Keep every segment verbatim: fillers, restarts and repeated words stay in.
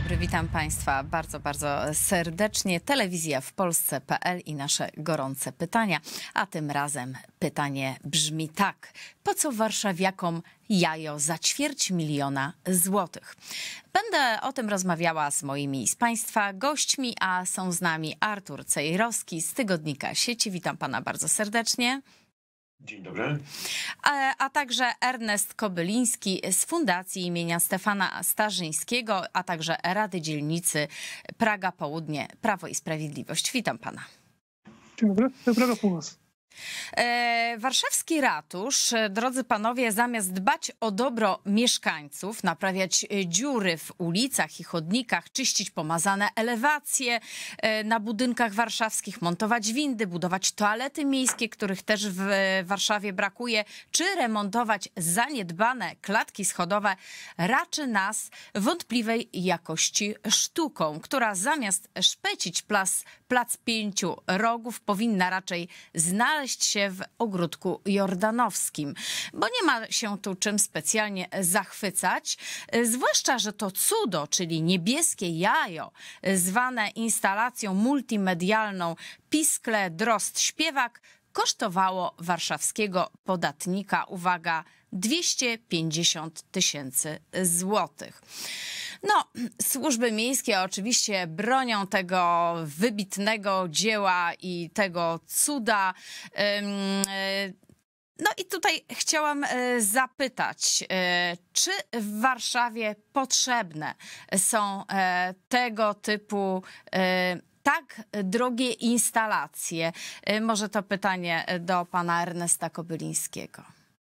dobry, witam Państwa bardzo, bardzo serdecznie. Telewizja w Polsce kropka pe el i nasze gorące pytania. A tym razem pytanie brzmi tak. Po co warszawiakom jajo za ćwierć miliona złotych? Będę o tym rozmawiała z moimi z Państwa gośćmi, a są z nami Artur Cejrowski z tygodnika Sieci. Witam Pana bardzo serdecznie. Dzień dobry. A, a także Ernest Kobyliński z Fundacji imienia Stefana Starzyńskiego, a także Rady Dzielnicy Praga Południe, Prawo i Sprawiedliwość. Witam Pana. Dzień dobry, Praga Północ. E, warszawski ratusz, drodzy panowie, zamiast dbać o dobro mieszkańców, naprawiać dziury w ulicach i chodnikach, czyścić pomazane elewacje e, na budynkach warszawskich, montować windy, budować toalety miejskie, których też w Warszawie brakuje, czy remontować zaniedbane klatki schodowe, raczy nas wątpliwej jakości sztuką, która zamiast szpecić plac, plac Pięciu Rogów powinna raczej znaleźć się w ogródku jordanowskim, bo nie ma się tu czym specjalnie zachwycać, zwłaszcza, że to cudo, czyli niebieskie jajo, zwane instalacją multimedialną Piskle Drozd Śpiewak, kosztowało warszawskiego podatnika, uwaga, dwieście pięćdziesiąt tysięcy złotych. No, służby miejskie oczywiście bronią tego wybitnego dzieła i tego cuda. No i tutaj chciałam zapytać, czy w Warszawie potrzebne są tego typu tak drogie instalacje? Może to pytanie do pana Ernesta Kobylińskiego.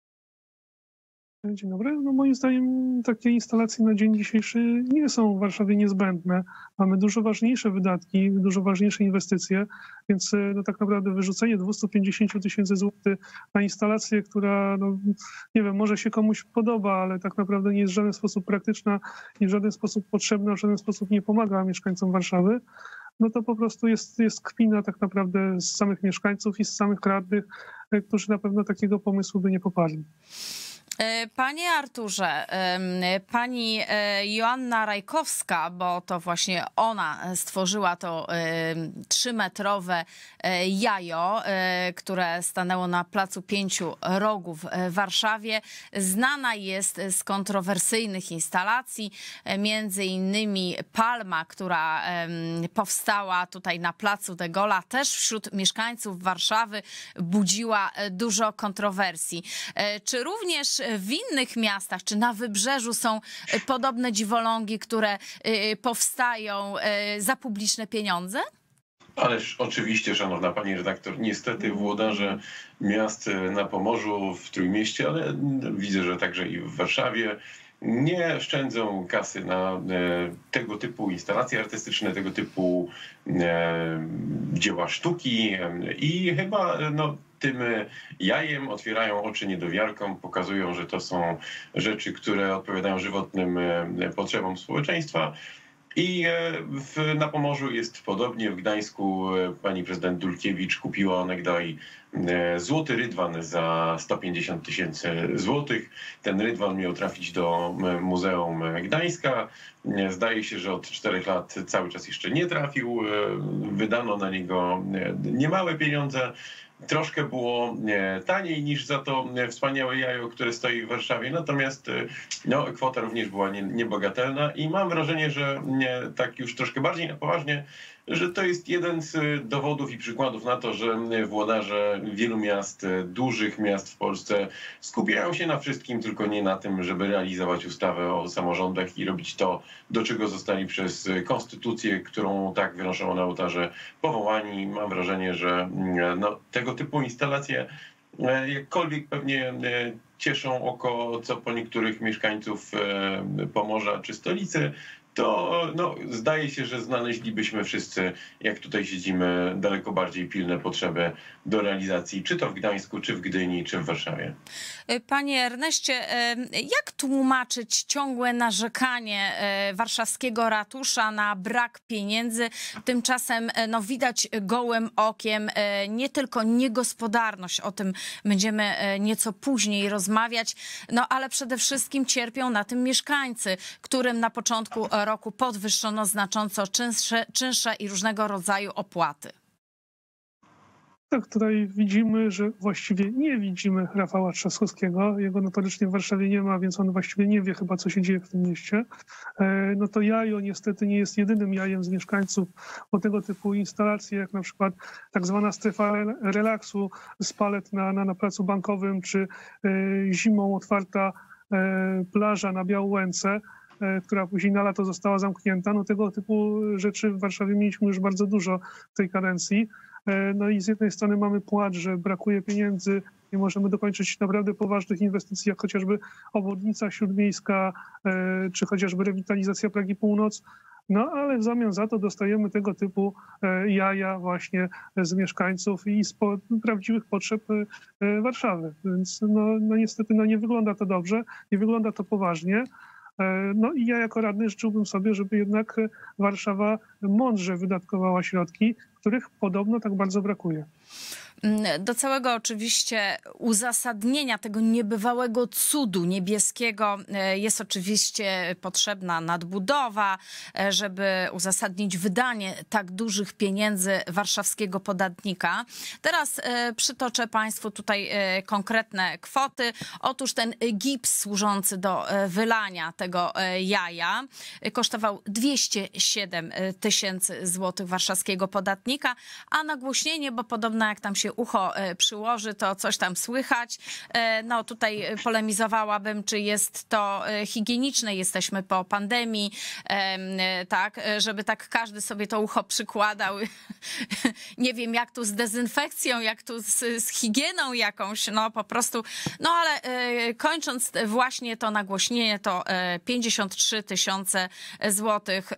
Dzień dobry. No moim zdaniem takie instalacje na dzień dzisiejszy nie są w Warszawie niezbędne. Mamy dużo ważniejsze wydatki, dużo ważniejsze inwestycje, więc no, tak naprawdę wyrzucenie dwieście pięćdziesiąt tysięcy złotych na instalację, która, no, nie wiem, może się komuś podoba, ale tak naprawdę nie jest w żaden sposób praktyczna, nie w żaden sposób potrzebna, w żaden sposób nie pomaga mieszkańcom Warszawy, no to po prostu jest, jest kpina tak naprawdę z samych mieszkańców i z samych radnych, którzy na pewno takiego pomysłu by nie poparli. Panie Arturze, pani Joanna Rajkowska, bo to właśnie ona stworzyła to trzymetrowe jajo, które stanęło na placu Pięciu Rogów w Warszawie, znana jest z kontrowersyjnych instalacji, między innymi palma, która powstała tutaj na placu de Gaulle'a, też wśród mieszkańców Warszawy budziła dużo kontrowersji. Czy również w innych miastach, czy na Wybrzeżu są podobne dziwolągi, które powstają za publiczne pieniądze? Ależ oczywiście, szanowna pani redaktor, niestety włodarze miast na Pomorzu, w Trójmieście, ale widzę, że także i w Warszawie, nie szczędzą kasy na tego typu instalacje artystyczne, tego typu dzieła sztuki i chyba no, tym jajem otwierają oczy niedowiarkom, pokazują, że to są rzeczy, które odpowiadają żywotnym potrzebom społeczeństwa. I w, na Pomorzu jest podobnie. W Gdańsku pani prezydent Dulkiewicz kupiła onegdaj złoty rydwan za sto pięćdziesiąt tysięcy złotych. Ten rydwan miał trafić do Muzeum Gdańska. Zdaje się, że od czterech lat cały czas jeszcze nie trafił. Wydano na niego niemałe pieniądze. Troszkę było taniej niż za to wspaniałe jajo, które stoi w Warszawie, natomiast no, kwota również była nie, niebagatelna i mam wrażenie, że nie, tak już troszkę bardziej na poważnie, że to jest jeden z dowodów i przykładów na to, że włodarze wielu miast, dużych miast w Polsce skupiają się na wszystkim, tylko nie na tym, żeby realizować ustawę o samorządach i robić to, do czego zostali przez konstytucję, którą tak wynoszą na ołtarze, powołani. Mam wrażenie, że no, tego typu instalacje jakkolwiek pewnie cieszą oko co po niektórych mieszkańców Pomorza czy stolicy, to no, zdaje się, że znaleźlibyśmy wszyscy, jak tutaj siedzimy, daleko bardziej pilne potrzeby do realizacji, czy to w Gdańsku, czy w Gdyni, czy w Warszawie. Panie Erneście, jak tłumaczyć ciągłe narzekanie warszawskiego ratusza na brak pieniędzy? Tymczasem no, widać gołym okiem nie tylko niegospodarność, o tym będziemy nieco później rozmawiać, no ale przede wszystkim cierpią na tym mieszkańcy, którym na początku roku podwyższono znacząco czynsze, czynsze i różnego rodzaju opłaty. Tak, tutaj widzimy, że właściwie nie widzimy Rafała Trzaskowskiego. Jego notorycznie w Warszawie nie ma, więc on właściwie nie wie chyba, co się dzieje w tym mieście. No to jajo niestety nie jest jedynym jajem z mieszkańców, bo tego typu instalacje, jak na przykład tak zwana strefa relaksu z palet na, na, na placu bankowym, czy zimą otwarta plaża na Białołęce, która później na lato została zamknięta. No tego typu rzeczy w Warszawie mieliśmy już bardzo dużo w tej kadencji. No i z jednej strony mamy płacz, że brakuje pieniędzy, nie możemy dokończyć naprawdę poważnych inwestycji, jak chociażby obwodnica śródmiejska, czy chociażby rewitalizacja Pragi Północ. No ale w zamian za to dostajemy tego typu jaja właśnie z mieszkańców i z po, prawdziwych potrzeb Warszawy. Więc no, no niestety no nie wygląda to dobrze, nie wygląda to poważnie. No i ja jako radny życzyłbym sobie, żeby jednak Warszawa mądrze wydatkowała środki, których podobno tak bardzo brakuje. Do całego oczywiście uzasadnienia tego niebywałego cudu niebieskiego jest oczywiście potrzebna nadbudowa, żeby uzasadnić wydanie tak dużych pieniędzy warszawskiego podatnika. Teraz przytoczę Państwu tutaj konkretne kwoty. Otóż ten gips służący do wylania tego jaja kosztował dwieście siedem tysięcy złotych warszawskiego podatnika, a nagłośnienie, bo podobno jak tam się ucho przyłoży, to coś tam słychać. No tutaj polemizowałabym, czy jest to higieniczne. Jesteśmy po pandemii, tak, żeby tak każdy sobie to ucho przykładał. Nie wiem, jak tu z dezynfekcją, jak tu z, z higieną jakąś, no po prostu. No ale kończąc właśnie to nagłośnienie, to pięćdziesiąt trzy tysiące złotych.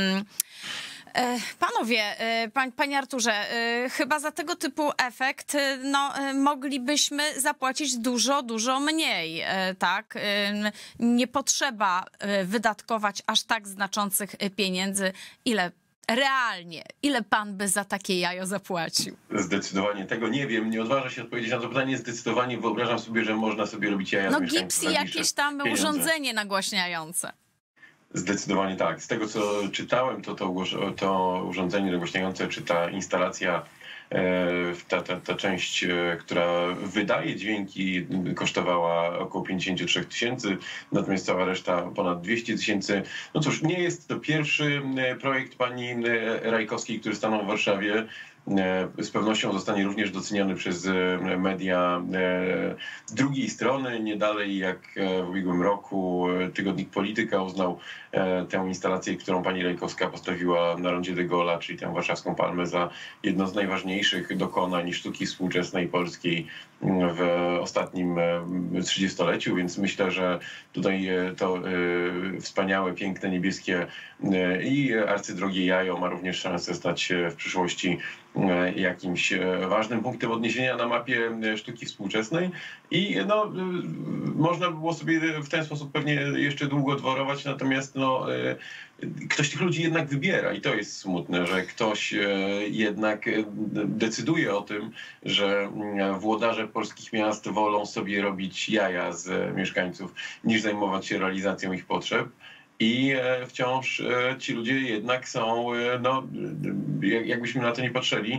Panowie, pan, panie Arturze, chyba za tego typu efekt no, moglibyśmy zapłacić dużo, dużo mniej, tak? Nie potrzeba wydatkować aż tak znaczących pieniędzy. Ile realnie, ile pan by za takie jajo zapłacił? Zdecydowanie tego nie wiem, nie odważę się odpowiedzieć na to pytanie. Zdecydowanie wyobrażam sobie, że można sobie robić jaja no, z mieszkańców. No gips i jakieś tam pieniądze. Urządzenie nagłaśniające. Zdecydowanie tak. Z tego, co czytałem, to to, to urządzenie nagłaśniające, czy ta instalacja, ta, ta, ta część, która wydaje dźwięki, kosztowała około pięćdziesiąt trzy tysięcy, natomiast cała reszta ponad dwieście tysięcy. No cóż, nie jest to pierwszy projekt pani Rajkowskiej, który stanął w Warszawie. Z pewnością zostanie również doceniony przez media drugiej strony. Nie dalej jak w ubiegłym roku tygodnik Polityka uznał tę instalację, którą pani Rajkowska postawiła na rondzie de Gaulle'a, czyli tę warszawską palmę, za jedno z najważniejszych dokonań sztuki współczesnej polskiej w ostatnim trzydziestoleciu, więc myślę, że tutaj to wspaniałe, piękne, niebieskie i arcydrogie jajo ma również szansę stać się w przyszłości jakimś ważnym punktem odniesienia na mapie sztuki współczesnej i no, można by było sobie w ten sposób pewnie jeszcze długo dworować, natomiast no, ktoś tych ludzi jednak wybiera i to jest smutne, że ktoś jednak decyduje o tym, że włodarze polskich miast wolą sobie robić jaja z mieszkańców, niż zajmować się realizacją ich potrzeb. I wciąż ci ludzie jednak są, no, jakbyśmy na to nie patrzyli,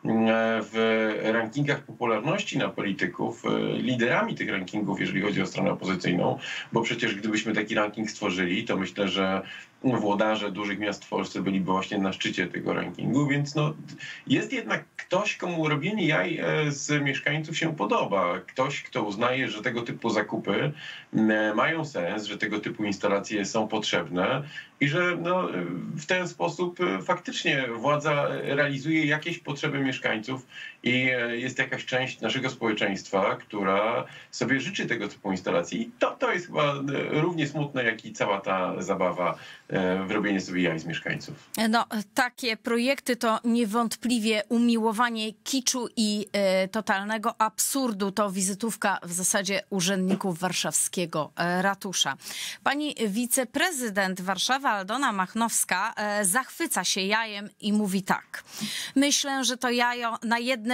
w rankingach popularności na polityków liderami tych rankingów, jeżeli chodzi o stronę opozycyjną, bo przecież gdybyśmy taki ranking stworzyli, to myślę, że włodarze dużych miast w Polsce byliby właśnie na szczycie tego rankingu, więc no, jest jednak ktoś, komu robienie jaj z mieszkańców się podoba. Ktoś, kto uznaje, że tego typu zakupy mają sens, że tego typu instalacje są potrzebne i że no, w ten sposób faktycznie władza realizuje jakieś potrzeby mieszkańców i jest jakaś część naszego społeczeństwa, która sobie życzy tego typu instalacji. I to, to jest chyba równie smutne, jak i cała ta zabawa w robienie sobie jaj z mieszkańców. No, takie projekty to niewątpliwie umiłowanie kiczu i e, totalnego absurdu. To wizytówka w zasadzie urzędników warszawskiego e, ratusza. Pani wiceprezydent Warszawy Aldona Machnowska e, zachwyca się jajem i mówi tak. Myślę, że to jajo na jedne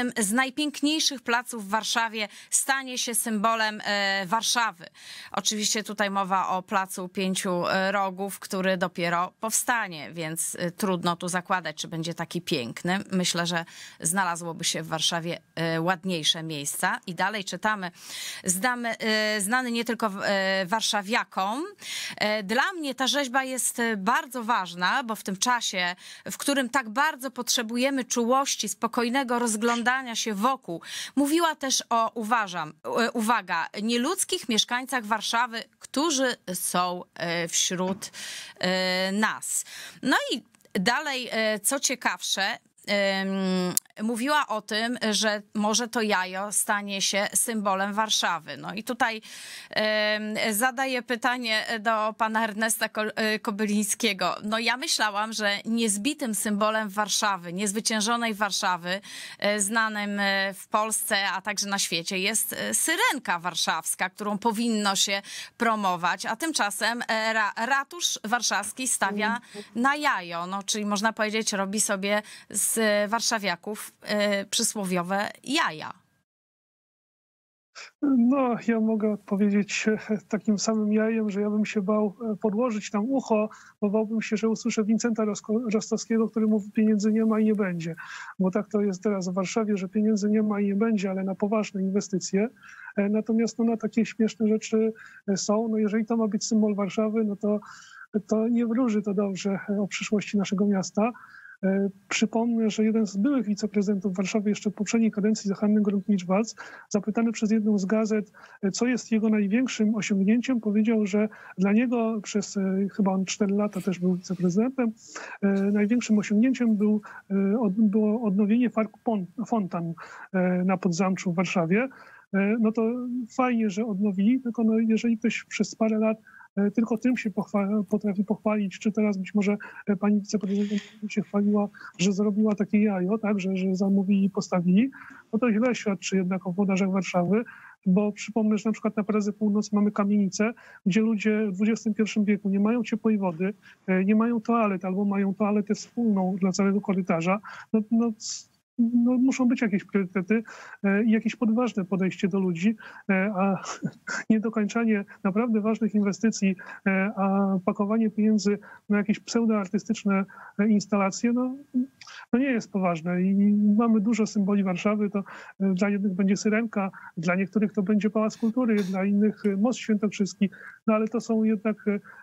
jednym z najpiękniejszych placów w Warszawie stanie się symbolem Warszawy. Oczywiście tutaj mowa o Placu Pięciu Rogów, który dopiero powstanie, więc trudno tu zakładać, czy będzie taki piękny. Myślę, że znalazłoby się w Warszawie ładniejsze miejsca. I dalej czytamy, Zdamy, znany nie tylko warszawiakom. Dla mnie ta rzeźba jest bardzo ważna, bo w tym czasie, w którym tak bardzo potrzebujemy czułości, spokojnego rozglądania się wokół, mówiła też o, uważam, uwaga, nieludzkich mieszkańcach Warszawy, którzy są wśród nas. No i dalej, co ciekawsze, mówiła o tym, że może to jajo stanie się symbolem Warszawy. No i tutaj um, zadaję pytanie do pana Ernesta Kobylińskiego. No ja myślałam, że niezbitym symbolem Warszawy, niezwyciężonej Warszawy, znanym w Polsce, a także na świecie, jest syrenka warszawska, którą powinno się promować, a tymczasem ra, ratusz warszawski stawia na jajo, no, czyli można powiedzieć, robi sobie z warszawiaków y, przysłowiowe jaja. No, ja mogę odpowiedzieć takim samym jajem, że ja bym się bał podłożyć tam ucho, bo bałbym się, że usłyszę Wincenta Rostowskiego, który mówi, pieniędzy nie ma i nie będzie. Bo tak to jest teraz w Warszawie, że pieniędzy nie ma i nie będzie, ale na poważne inwestycje. Natomiast no, na takie śmieszne rzeczy są. No, jeżeli to ma być symbol Warszawy, no to, to nie wróży to dobrze o przyszłości naszego miasta. Przypomnę, że jeden z byłych wiceprezydentów Warszawy jeszcze w poprzedniej kadencji, Hanny Gronkiewicz-Waltz, zapytany przez jedną z gazet, co jest jego największym osiągnięciem, powiedział, że dla niego przez chyba on cztery lata też był wiceprezydentem, największym osiągnięciem był, było odnowienie parku fontan na Podzamczu w Warszawie. No to fajnie, że odnowili, tylko no jeżeli ktoś przez parę lat tylko tym się pochwa- potrafi pochwalić, czy teraz być może pani wiceprezydent się chwaliła, że zrobiła takie jajo, tak, że, że zamówili i postawili, no to źle świadczy jednak o włodarzach Warszawy, bo przypomnę, że na przykład na Pradze Północ mamy kamienicę, gdzie ludzie w dwudziestym pierwszym wieku nie mają ciepłej wody, nie mają toalet albo mają toaletę wspólną dla całego korytarza. No, no, No, muszą być jakieś priorytety i jakieś podważne podejście do ludzi, a niedokończanie naprawdę ważnych inwestycji, a pakowanie pieniędzy na jakieś pseudoartystyczne instalacje, no, no nie jest poważne. I mamy dużo symboli Warszawy, to dla jednych będzie syrenka, dla niektórych to będzie Pałac Kultury, dla innych Most Świętokrzyski, no ale to są jednak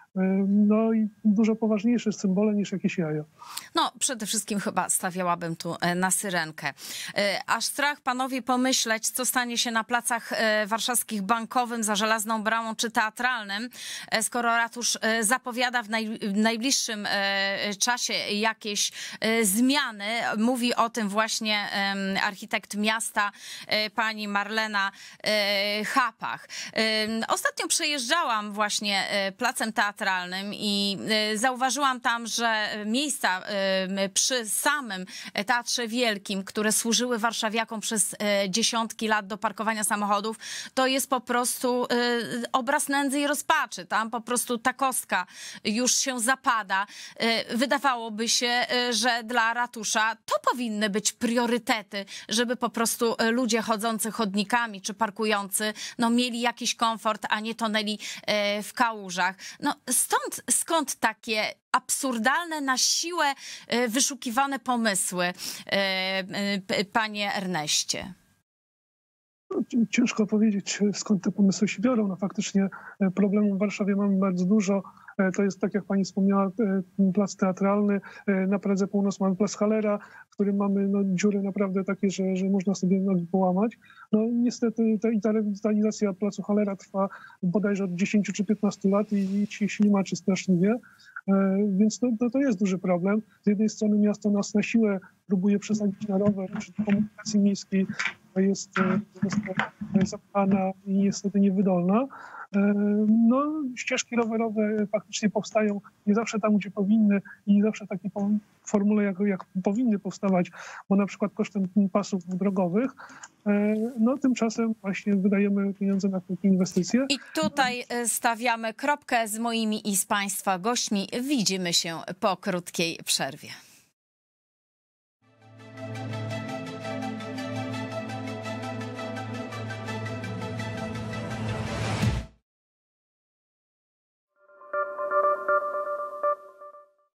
no i dużo poważniejsze symbole niż jakieś jajo. No przede wszystkim chyba stawiałabym tu na syrenkę. Aż strach panowie pomyśleć, co stanie się na placach warszawskich Bankowym, za Żelazną Bramą czy Teatralnym, skoro ratusz zapowiada w naj, najbliższym czasie jakieś zmiany. Mówi o tym właśnie architekt miasta pani Marlena Hapach. Ostatnio przejeżdżałam właśnie placem teatralnym i zauważyłam tam, że miejsca przy samym Teatrze Wielkim, które służyły warszawiakom przez dziesiątki lat do parkowania samochodów, to jest po prostu obraz nędzy i rozpaczy. Tam po prostu ta kostka już się zapada. Wydawałoby się, że dla ratusza to powinny być priorytety, żeby po prostu ludzie chodzący chodnikami czy parkujący no, mieli jakiś komfort, a nie tonęli w kałużach. No, stąd, skąd takie absurdalne, na siłę wyszukiwane pomysły, panie Erneście? Ciężko powiedzieć, skąd te pomysły się biorą. No faktycznie problemów w Warszawie mamy bardzo dużo. To jest, tak jak pani wspomniała, plac teatralny. Na Pradze Północ mamy plac Hallera, w którym mamy no, dziury naprawdę takie, że, że można sobie nogi połamać. No niestety ta, i ta rewitalizacja placu Hallera trwa bodajże od dziesięciu czy piętnastu lat i, i ci ślimaczy straszliwie. Więc to, to, to jest duży problem. Z jednej strony miasto nas na siłę próbuje przesadzić na rower, czy komunikacji miejskiej jest, jest zapchana i niestety niewydolna. No, ścieżki rowerowe faktycznie powstają nie zawsze tam, gdzie powinny i nie zawsze w takiej formule, jak, jak powinny powstawać, bo na przykład kosztem pasów drogowych. No, tymczasem właśnie wydajemy pieniądze na takie inwestycje. I tutaj stawiamy kropkę z moimi i z państwa gośćmi. Widzimy się po krótkiej przerwie.